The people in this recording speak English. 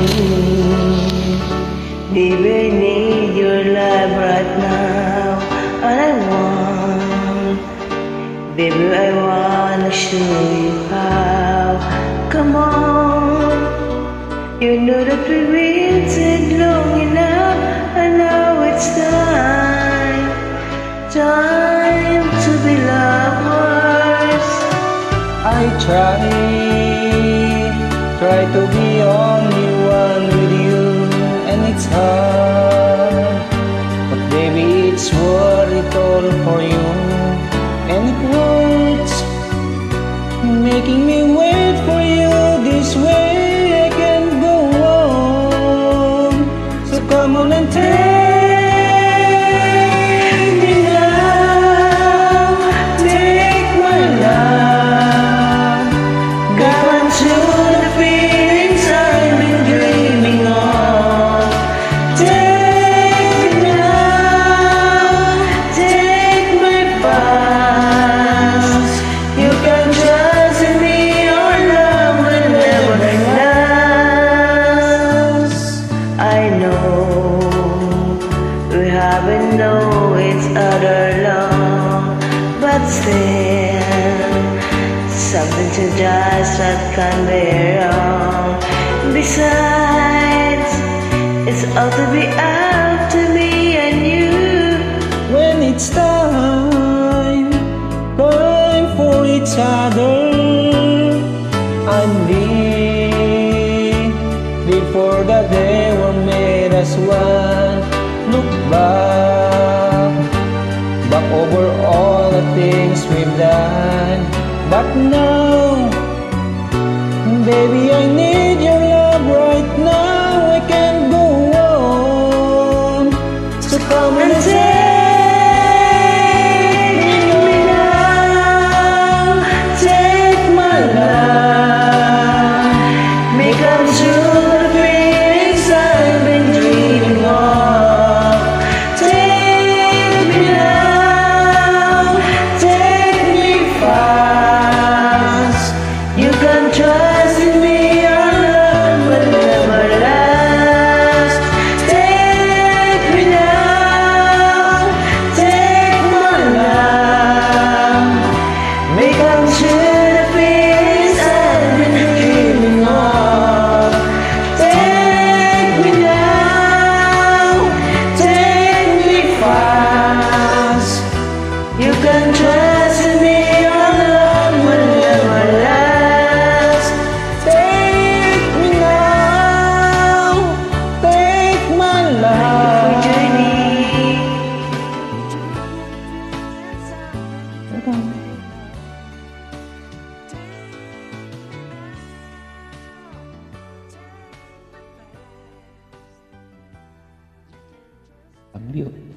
Baby, I need your love right now. All I want, baby, I wanna show you how. Come on, you know that we waited long enough. I know it's time to be lovers. I try to be only one with you, and it's hard, but baby it's worth it all for you. And it hurts making me wait for you this way. I can't go on, so come on and take me now, take my love. Come on to the feelings I've been dreaming of. Take me now, take my past. You can trust in me, your love will never last. I know we haven't known each other long, but still something to just that can be wrong. Besides, it's all to be up to me and you. When it's time for each other, and before the day we made us one. Look back over all the things we've done. But now, baby, I need your love right now. I can't go on, so come and Take me now, take my love. Make come true the feelings I've been dreaming of. Take me now, take me fast. You can trust in me, your love will never last. Take me now, take my love. Make come true the feelings I've been dreaming of. Take me now, take me fast. You can trust in me, your love will never last. take me now, take my love. Journey. Ambil.